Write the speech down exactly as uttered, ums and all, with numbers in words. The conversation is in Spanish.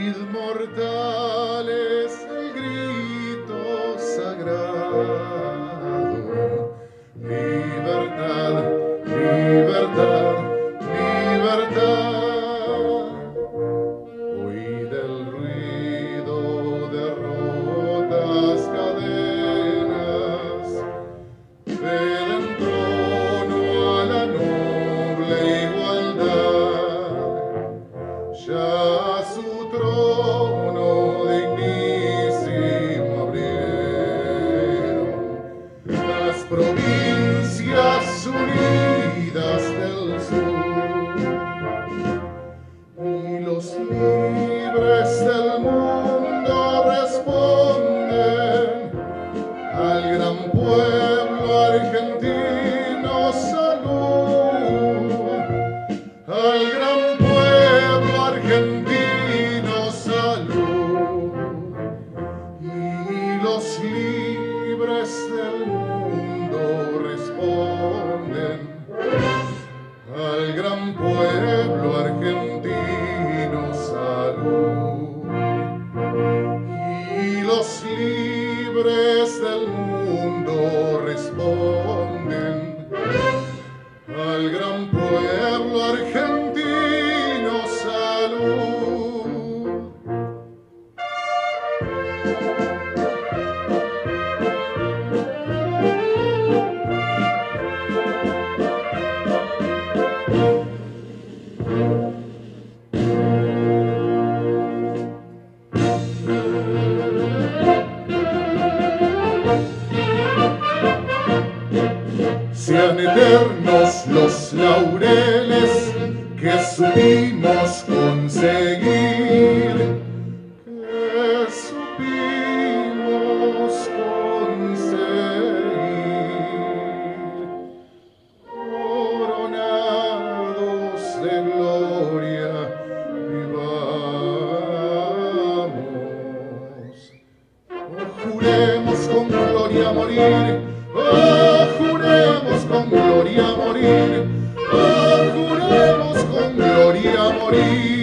Oíd mortales el grito sagrado, libertad, libertad, libertad. Oíd el ruido de rotas cadenas, den trono a la noble igualdad. Ya su trono dignísimo abrieron las provincias unidas del sur, y los libres del mundo responden al gran pueblo argentino salud, al gran pueblo argentino salud, y los libres del mundo responden al gran pueblo argentino salud, y los libres del mundo responden al gran pueblo argentino salud. Sean eternos los laureles que supimos conseguir, que supimos conseguir, coronados de gloria vivamos. Oh, juremos con gloria morir, oh, juremos con gloria morir, oh, juremos con gloria morir.